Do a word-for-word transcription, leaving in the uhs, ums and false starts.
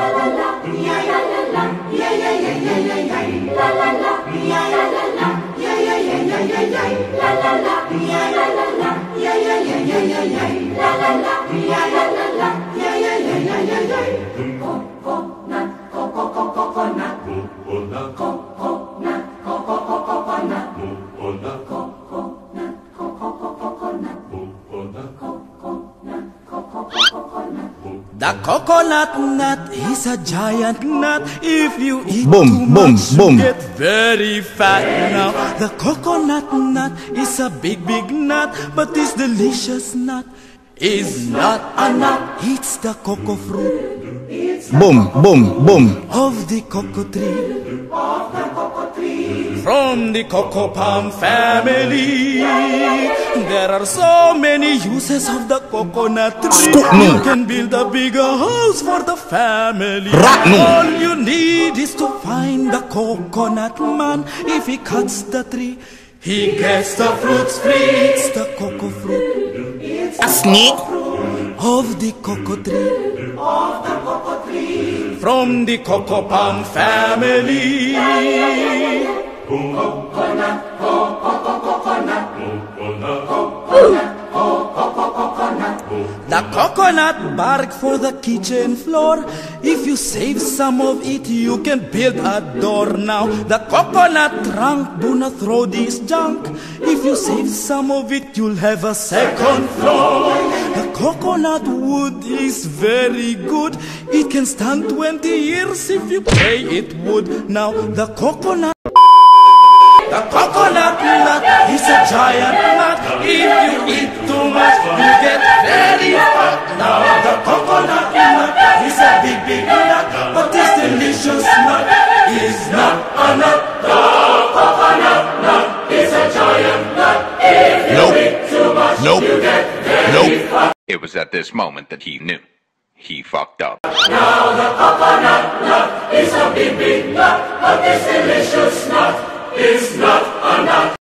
The coconut nut is a giant nut. If you eat boom, too boom, much, boom. you get very fat. Now, the coconut nut is a big, big nut, but this delicious nut is not a nut. It's the cocoa fruit. Boom, boom, boom. Of the cocoa tree. From the cocoa palm family, there are so many uses of the coconut tree. You can build a bigger house for the family. All you need is to find the coconut man. If he cuts the tree, he gets the fruits free. It's the cocoa fruit. A snake of the cocoa tree. From the cocoa palm family. Coconut, coconut, coconut, coconut. The coconut bark for the kitchen floor. If you save some of it, you can build a door. Now the coconut trunk, do not throw this junk. If you save some of it, you'll have a second floor. The coconut wood is very good. It can stand twenty years if you pray it would. Now the coconut The coconut nut is a giant nut. If you eat too much, you get very fat. Now the coconut nut is a big, big nut, but this delicious nut is not a nut. The coconut nut is a giant nut. If you nope. eat too much, nope. you get very nope. fat. It was at this moment that he knew. He fucked up. Now the coconut nut is a big, big nut, but this delicious nut is not a nut.